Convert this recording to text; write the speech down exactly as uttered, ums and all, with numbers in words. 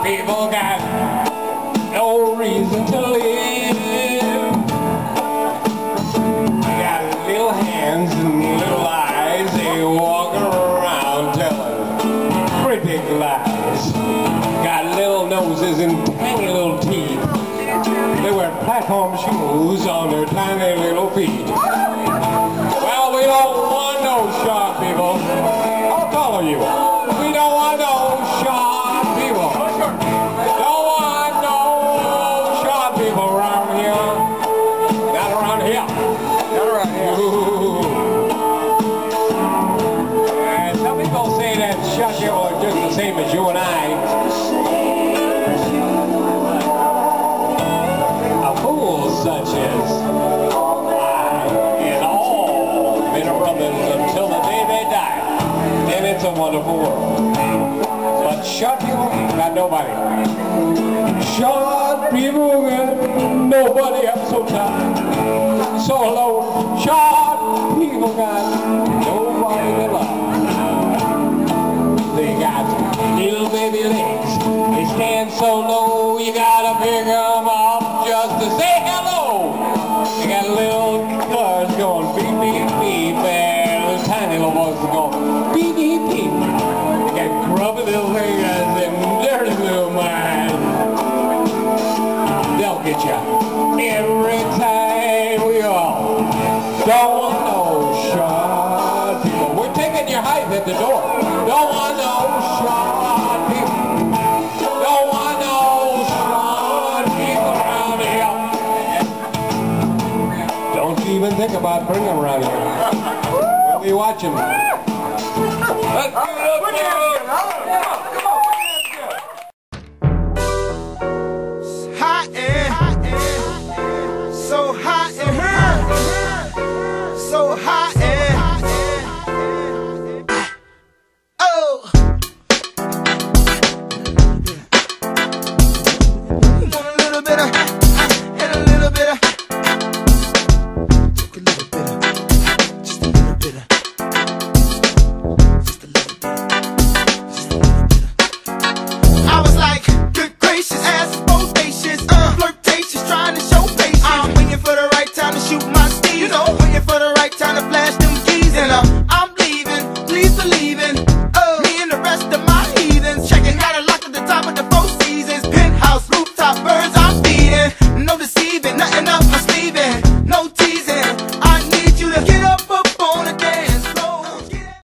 people got no reason to live. They got little hands and little eyes. They walk around telling pretty lies. Got little noses and tiny little teeth. They wear platform shoes on their tiny little feet. Well, we don't want no sharp people. How tall are you? We don't want no sharp people. Don't want no sharp people around here. Not around here. Not around here. And some people say that sharp people are just the same as you and I. Such as I and all men are brothers until the day they die. Then it's a wonderful world. But short people got nobody. Short people got nobody up so tight, so alone. Short people got nobody to love. They got little baby legs. They stand so low, you gotta pick them up just to say hello. They got little cars going beep, beep, beep, and those tiny little boys going beep, beep, beep. They got grubby little fingers and dirty little minds. They'll get you every time we all don't want no short people. We're taking your height at the door. Don't want no short people. Don't want no short people around here. Don't you even think about bringing them around here. We'll be watching. Let's give it up.